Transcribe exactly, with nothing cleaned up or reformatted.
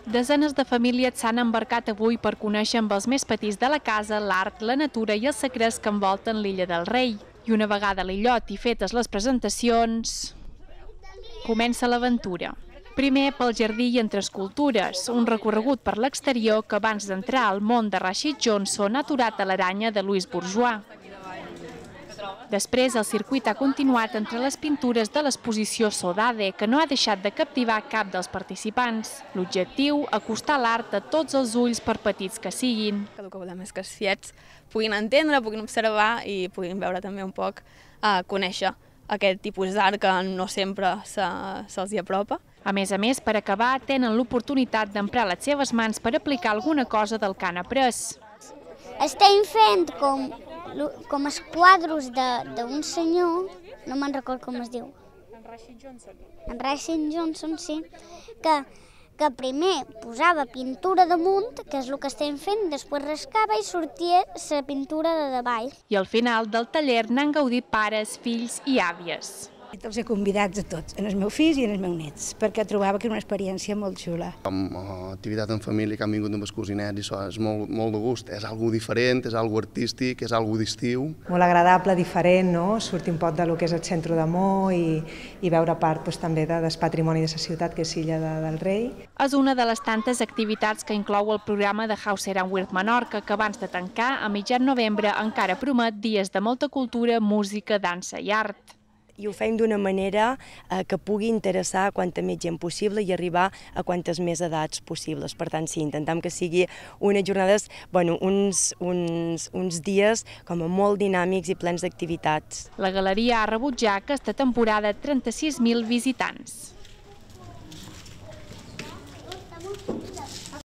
Desenes de famílies s'han embarcat avui per conèixer amb els més petits de la casa l'art, la natura i els secrets que envolten l'Illa del Rei. I una vegada a l'illot i fetes les presentacions, comença l'aventura. Primer pel jardí i entre escultures, un recorregut per l'exterior que abans d'entrar al món de Rashid Johnson ha aturat a l'aranya de Louis Bourgeois. Després, el circuit ha continuat entre les pintures de l'exposició Sodade, que no ha deixat de captivar cap dels participants. L'objectiu, acostar l'art a tots els ulls, per petits que siguin. El que volem és que els tiets puguin entendre, puguin observar i puguin veure també un poc, eh, conèixer aquest tipus d'art que no sempre se'ls hi apropa. A més a més, per acabar, tenen l'oportunitat d'emprar les seves mans per aplicar alguna cosa del que han après. Estem fent com, com els quadros d'un senyor, no me'n recordo com es diu. En Rashid Johnson. En Rashid Johnson, sí, que, que primer posava pintura damunt, que és el que estem fent, després rascava i sortia la pintura de davall. I al final del taller n'han gaudit pares, fills i àvies. Els he convidats a tots, en els meus fills i en els meus nets, perquè trobava que era una experiència molt xula. Com a activitat en família que han vingut amb els cosinets i això és molt, molt de gust, és algo diferent, és algo artístic, és algo d'estiu. Molt agradable, diferent, no? Sortir un poc del que és el centre d'Amor i, i veure part doncs, també de, del patrimoni de la ciutat, que és l'Illa de, del Rei. És una de les tantes activitats que inclou el programa de Hauser and Wirth Menorca, que abans de tancar, a mitjan novembre, encara promet dies de molta cultura, música, dansa i art. I ho fem d'una manera eh, que pugui interessar a quanta més gent possible i arribar a quantes més edats possibles. Per tant, sí, intentem que sigui unes jornades, bueno, uns, uns, uns dies com a molt dinàmics i plens d'activitats. La galeria ha rebut ja aquesta temporada trenta-sis mil visitants.